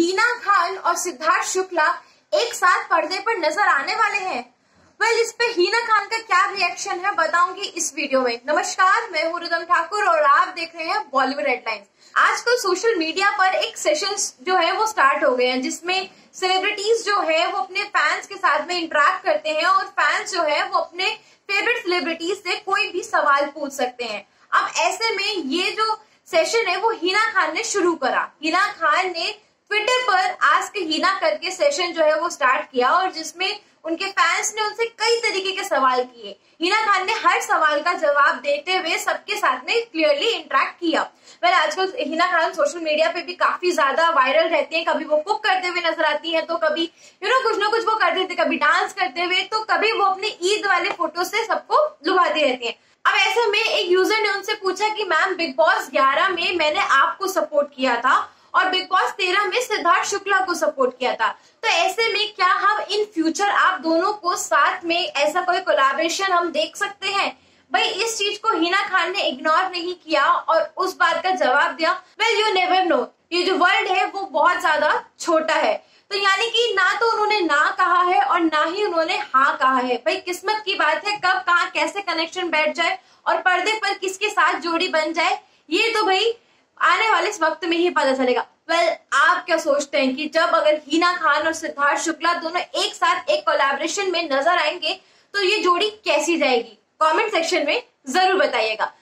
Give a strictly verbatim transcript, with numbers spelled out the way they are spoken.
हीना खान और सिद्धार्थ शुक्ला एक साथ पर्दे पर नजर आने वाले हैं। वेल well, इस पे हीना खान का क्या रिएक्शन है बताऊंगी इस वीडियो में। नमस्कार, मैं हूं रिदम ठाकुर और आप देख रहे हैं बॉलीवुड हेडलाइंस। आजकल सोशल मीडिया पर एक सेशंस जो है वो स्टार्ट हो गए हैं जिसमें सेलिब्रिटीज जो है वो अपने फैंस के साथ में इंटरेक्ट करते हैं और फैंस जो है वो अपने फेवरेट सेलिब्रिटीज से कोई भी सवाल पूछ सकते हैं। अब ऐसे में ये जो सेशन है वो हीना खान ने शुरू करा। हीना खान ने ट्विटर पर आस्क हीना करके सेशन जो है वो स्टार्ट किया और जिसमें उनके फैंस ने उनसे कई तरीके के सवाल किए। हीना खान ने हर सवाल का जवाब देते हुए सबके साथ में क्लियरली इंटरेक्ट किया। वेल आजकल हीना खान सोशल मीडिया पे भी काफी ज्यादा वायरल रहती हैं। कभी वो कुक करते हुए नजर आती हैं तो कभी यू नो कुछ ना कुछ वो करते थे, कभी डांस करते हुए, तो कभी वो अपने ईद वाले फोटो से सबको लुभाती रहती हैं। अब ऐसे में एक यूजर ने उनसे पूछा कि मैम बिग बॉस ग्यारह में मैंने आपको सपोर्ट किया था और बिग बॉस तेरह में सिद्धार्थ शुक्ला को सपोर्ट किया था, तो ऐसे में क्या हम इन फ्यूचर आप दोनों को साथ में ऐसा कोई कोलैबोरेशन हम देख सकते हैं? भाई इस चीज को हीना खान ने इग्नोर नहीं किया और उस बात का जवाब दिया, वेल यू नेवर नो, ये जो वर्ल्ड है वो बहुत ज्यादा छोटा है। तो यानी कि ना तो उन्होंने ना कहा है और ना ही उन्होंने हाँ कहा है। भाई किस्मत की बात है, कब कहाँ कैसे कनेक्शन बैठ जाए और पर्दे पर किसके साथ जोड़ी बन जाए ये तो भाई आने वाले इस वक्त में ही पता चलेगा। वेल well, आप क्या सोचते हैं कि जब अगर हीना खान और सिद्धार्थ शुक्ला दोनों एक साथ एक कोलैबोरेशन में नजर आएंगे तो ये जोड़ी कैसी जाएगी? कमेंट सेक्शन में जरूर बताइएगा।